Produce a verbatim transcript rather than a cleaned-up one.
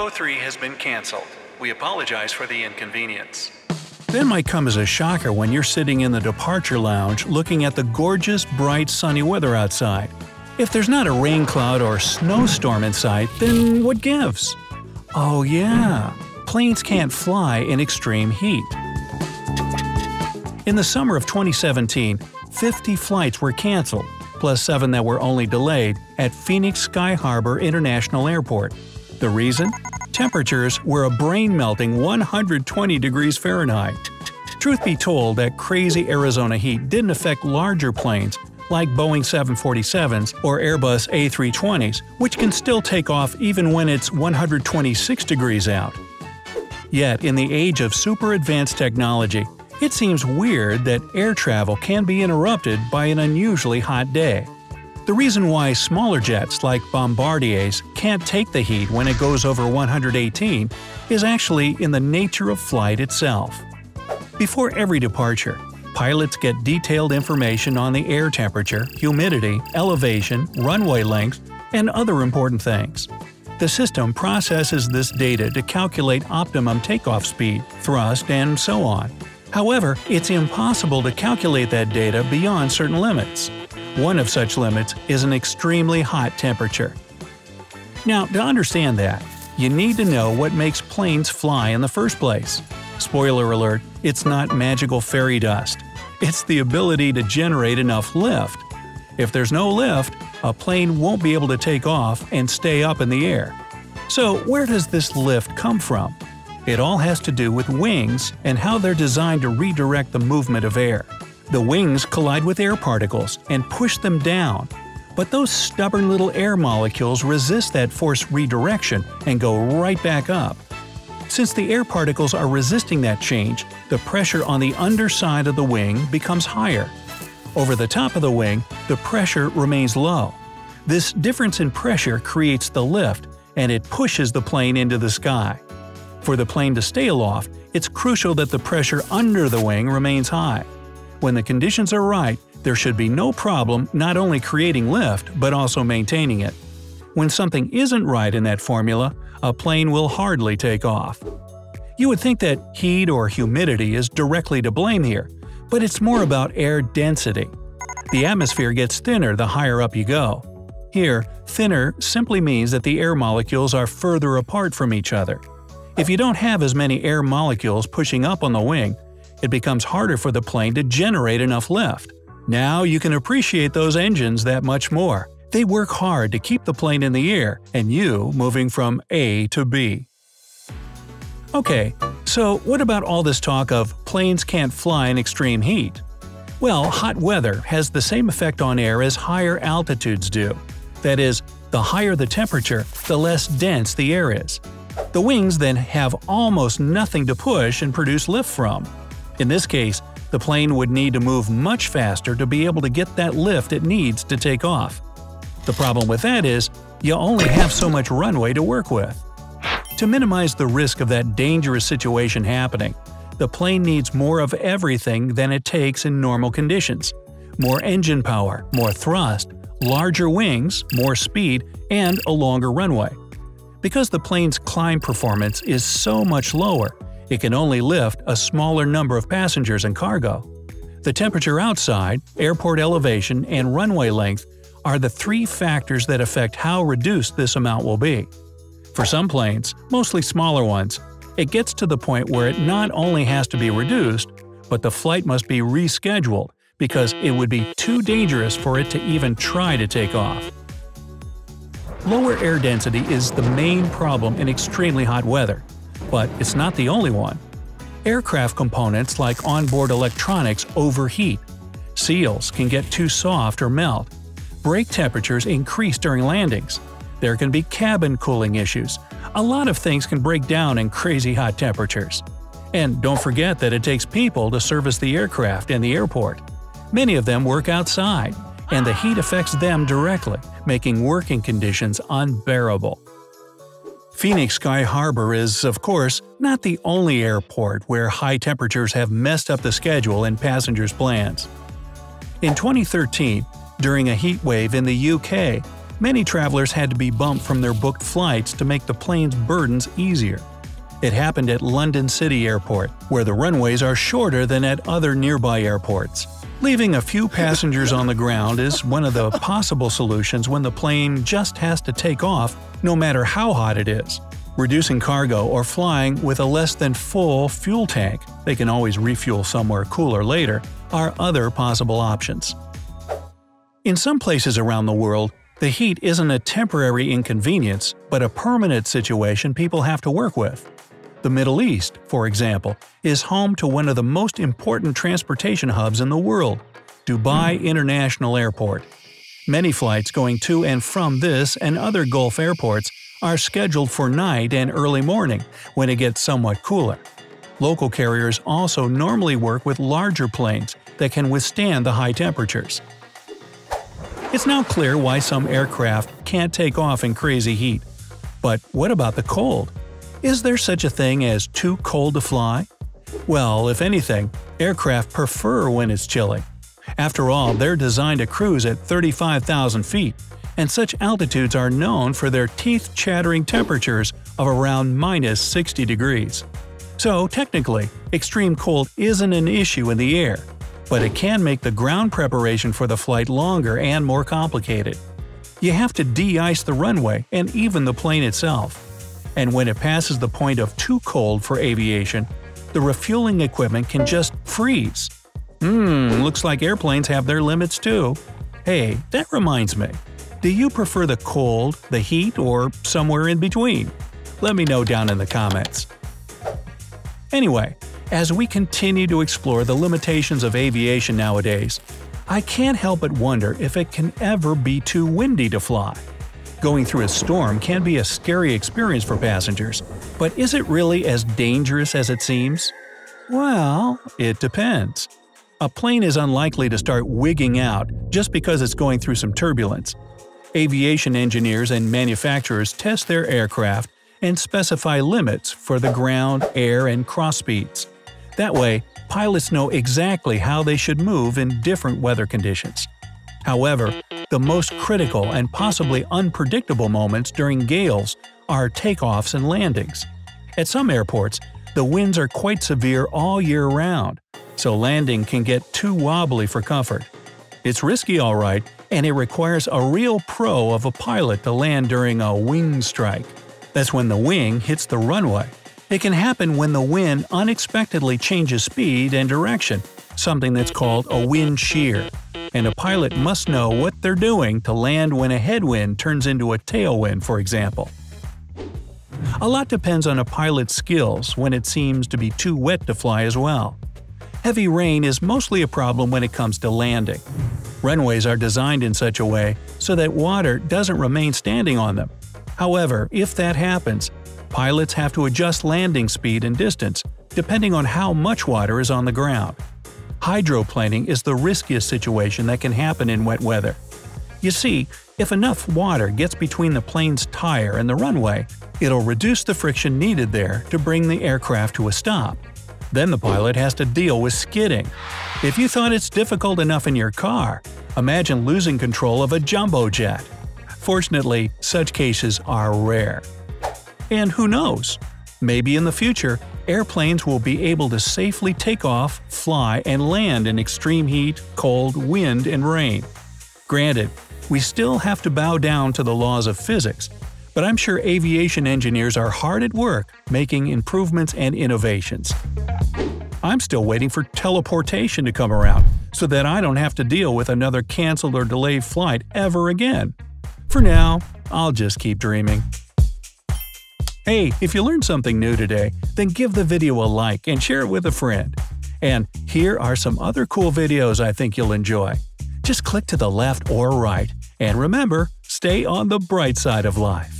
oh three has been cancelled. We apologize for the inconvenience. That might come as a shocker when you're sitting in the departure lounge looking at the gorgeous, bright, sunny weather outside. If there's not a rain cloud or snowstorm in sight, then what gives? Oh yeah, planes can't fly in extreme heat. In the summer of twenty seventeen, fifty flights were canceled, plus seven that were only delayed, at Phoenix Sky Harbor International Airport. The reason? Temperatures were a brain-melting one hundred twenty degrees Fahrenheit. Truth be told, that crazy Arizona heat didn't affect larger planes like Boeing seven forty-sevens or Airbus A three twenties, which can still take off even when it's one hundred twenty-six degrees out. Yet, in the age of super advanced technology, it seems weird that air travel can be interrupted by an unusually hot day. The reason why smaller jets like Bombardiers can't take the heat when it goes over one hundred eighteen is actually in the nature of flight itself. Before every departure, pilots get detailed information on the air temperature, humidity, elevation, runway length, and other important things. The system processes this data to calculate optimum takeoff speed, thrust, and so on. However, it's impossible to calculate that data beyond certain limits. One of such limits is an extremely hot temperature. Now, to understand that, you need to know what makes planes fly in the first place. Spoiler alert, it's not magical fairy dust. It's the ability to generate enough lift. If there's no lift, a plane won't be able to take off and stay up in the air. So where does this lift come from? It all has to do with wings and how they're designed to redirect the movement of air. The wings collide with air particles and push them down, but those stubborn little air molecules resist that forced redirection and go right back up. Since the air particles are resisting that change, the pressure on the underside of the wing becomes higher. Over the top of the wing, the pressure remains low. This difference in pressure creates the lift, and it pushes the plane into the sky. For the plane to stay aloft, it's crucial that the pressure under the wing remains high. When the conditions are right, there should be no problem not only creating lift but also maintaining it. When something isn't right in that formula, a plane will hardly take off. You would think that heat or humidity is directly to blame here, but it's more about air density. The atmosphere gets thinner the higher up you go. Here, thinner simply means that the air molecules are further apart from each other. If you don't have as many air molecules pushing up on the wing, it becomes harder for the plane to generate enough lift. Now you can appreciate those engines that much more. They work hard to keep the plane in the air and you moving from A to B. Okay, so what about all this talk of planes can't fly in extreme heat? Well, hot weather has the same effect on air as higher altitudes do. That is, the higher the temperature, the less dense the air is. The wings then have almost nothing to push and produce lift from. In this case, the plane would need to move much faster to be able to get that lift it needs to take off. The problem with that is, you only have so much runway to work with. To minimize the risk of that dangerous situation happening, the plane needs more of everything than it takes in normal conditions. More engine power, more thrust, larger wings, more speed, and a longer runway. Because the plane's climb performance is so much lower, it can only lift a smaller number of passengers and cargo. The temperature outside, airport elevation, and runway length are the three factors that affect how reduced this amount will be. For some planes, mostly smaller ones, it gets to the point where it not only has to be reduced, but the flight must be rescheduled because it would be too dangerous for it to even try to take off. Lower air density is the main problem in extremely hot weather, but it's not the only one. Aircraft components like onboard electronics overheat. Seals can get too soft or melt. Brake temperatures increase during landings. There can be cabin cooling issues. A lot of things can break down in crazy hot temperatures. And don't forget that it takes people to service the aircraft and the airport. Many of them work outside, and the heat affects them directly, making working conditions unbearable. Phoenix Sky Harbor is, of course, not the only airport where high temperatures have messed up the schedule and passengers' plans. In twenty thirteen, during a heat wave in the U K, Many travelers had to be bumped from their booked flights to make the plane's burdens easier. It happened at London City Airport, where the runways are shorter than at other nearby airports. Leaving a few passengers on the ground is one of the possible solutions when the plane just has to take off, no matter how hot it is. Reducing cargo or flying with a less than full fuel tank – they can always refuel somewhere cooler later – are other possible options. In some places around the world, the heat isn't a temporary inconvenience, but a permanent situation people have to work with. The Middle East, for example, is home to one of the most important transportation hubs in the world – Dubai International Airport. Many flights going to and from this and other Gulf airports are scheduled for night and early morning, when it gets somewhat cooler. Local carriers also normally work with larger planes that can withstand the high temperatures. It's now clear why some aircraft can't take off in crazy heat. But what about the cold? Is there such a thing as too cold to fly? Well, if anything, aircraft prefer when it's chilly. After all, they're designed to cruise at thirty-five thousand feet, and such altitudes are known for their teeth-chattering temperatures of around minus sixty degrees. So technically, extreme cold isn't an issue in the air, but it can make the ground preparation for the flight longer and more complicated. You have to de-ice the runway and even the plane itself. And when it passes the point of too cold for aviation, the refueling equipment can just freeze. Hmm, looks like airplanes have their limits too. Hey, that reminds me. Do you prefer the cold, the heat, or somewhere in between? Let me know down in the comments. Anyway, as we continue to explore the limitations of aviation nowadays, I can't help but wonder if it can ever be too windy to fly. Going through a storm can be a scary experience for passengers, but is it really as dangerous as it seems? Well, it depends. A plane is unlikely to start wigging out just because it's going through some turbulence. Aviation engineers and manufacturers test their aircraft and specify limits for the ground, air, and cross speeds. That way, pilots know exactly how they should move in different weather conditions. However, the most critical and possibly unpredictable moments during gales are takeoffs and landings. At some airports, the winds are quite severe all year round, so landing can get too wobbly for comfort. It's risky alright, and it requires a real pro of a pilot to land during a wing strike. That's when the wing hits the runway. It can happen when the wind unexpectedly changes speed and direction, something that's called a wind shear, and a pilot must know what they're doing to land when a headwind turns into a tailwind, for example. A lot depends on a pilot's skills when it seems to be too wet to fly as well. Heavy rain is mostly a problem when it comes to landing. Runways are designed in such a way so that water doesn't remain standing on them. However, if that happens, pilots have to adjust landing speed and distance, depending on how much water is on the ground. Hydroplaning is the riskiest situation that can happen in wet weather. You see, if enough water gets between the plane's tire and the runway, it'll reduce the friction needed there to bring the aircraft to a stop. Then the pilot has to deal with skidding. If you thought it's difficult enough in your car, imagine losing control of a jumbo jet. Fortunately, such cases are rare. And who knows? Maybe in the future, airplanes will be able to safely take off, fly, and land in extreme heat, cold, wind, and rain. Granted, we still have to bow down to the laws of physics, but I'm sure aviation engineers are hard at work making improvements and innovations. I'm still waiting for teleportation to come around, so that I don't have to deal with another canceled or delayed flight ever again. For now, I'll just keep dreaming. Hey, if you learned something new today, then give the video a like and share it with a friend. And here are some other cool videos I think you'll enjoy. Just click to the left or right, and remember, stay on the bright side of life.